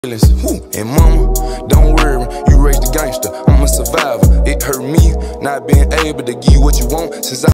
And mama, don't worry, you raised a gangster, I'm a survivor. It hurt me not being able to give you what you want since I